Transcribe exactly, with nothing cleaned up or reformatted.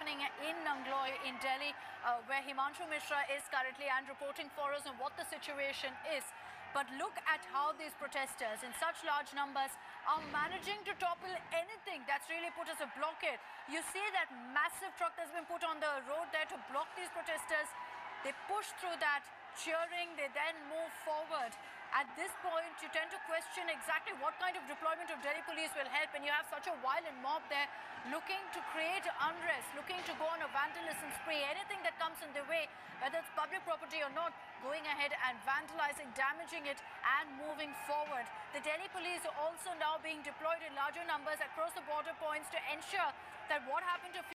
happening in Nangloi in Delhi, uh, where Himanshu Mishra is currently and reporting for us on what the situation is. But look at how these protesters in such large numbers are managing to topple anything that's really put as a blockade. You see that massive truck that's been put on the road there to block these protesters. They push through that, cheering, they then move forward. At this point, you tend to question exactly what kind of deployment of Delhi police will help, and you have such a violent mob there looking to create unrest, looking to go on a vandalism spree. Anything that comes in their way, whether it's public property or not, going ahead and vandalizing, damaging it and moving forward. The Delhi police are also now being deployed in larger numbers across the border points to ensure that what happened to